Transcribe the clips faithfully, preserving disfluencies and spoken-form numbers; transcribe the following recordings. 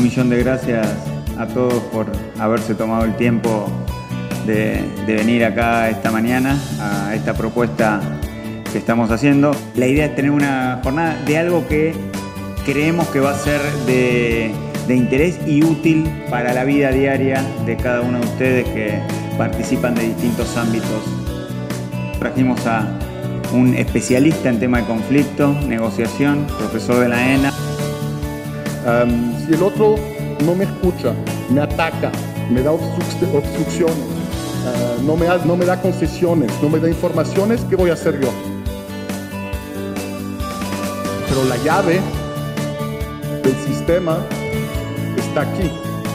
millón de gracias a todos por haberse tomado el tiempo de, de venir acá esta mañana a esta propuesta que estamos haciendo. La idea es tener una jornada de algo que creemos que va a ser de, de interés y útil para la vida diaria de cada uno de ustedes que participan de distintos ámbitos. Trajimos a un especialista en tema de conflicto, negociación, profesor de la ENA. Um, si el otro no me escucha, me ataca, me da obstru obstrucciones, uh, no, me da, no me da concesiones, no me da informaciones, ¿qué voy a hacer yo? Pero la llave del sistema está aquí.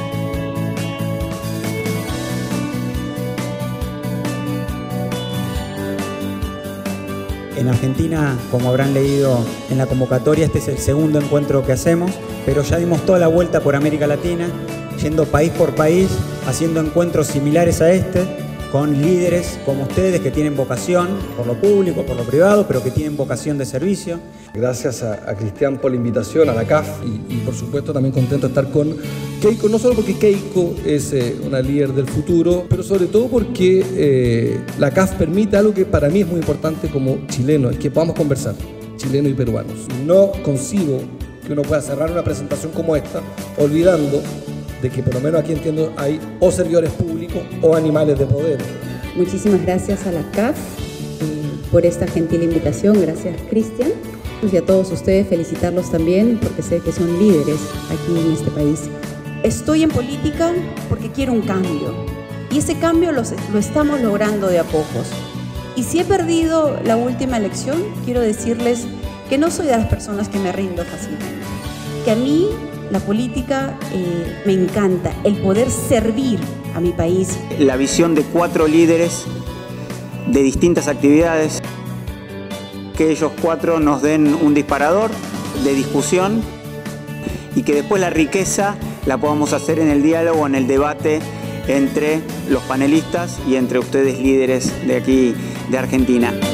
En Argentina, como habrán leído en la convocatoria, este es el segundo encuentro que hacemos, pero ya dimos toda la vuelta por América Latina, yendo país por país, haciendo encuentros similares a este, con líderes como ustedes que tienen vocación por lo público, por lo privado, pero que tienen vocación de servicio. Gracias a, a Cristian por la invitación, a la C A F y, y por supuesto también contento de estar con Keiko, no solo porque Keiko es eh, una líder del futuro, pero sobre todo porque eh, la C A F permite algo que para mí es muy importante como chileno, es que podamos conversar, chilenos y peruanos. No concibo que uno pueda cerrar una presentación como esta olvidando de que por lo menos aquí entiendo hay o servidores públicos o animales de poder. Muchísimas gracias a la C A F eh, por esta gentil invitación, gracias Cristian. Y a todos ustedes felicitarlos también porque sé que son líderes aquí en este país. Estoy en política porque quiero un cambio y ese cambio lo, lo estamos logrando de a pocos. Y si he perdido la última elección, quiero decirles que no soy de las personas que me rindo fácilmente, que a mí la política eh, me encanta, el poder servir a mi país. La visión de cuatro líderes de distintas actividades, que ellos cuatro nos den un disparador de discusión y que después la riqueza la podamos hacer en el diálogo, en el debate entre los panelistas y entre ustedes líderes de aquí de Argentina.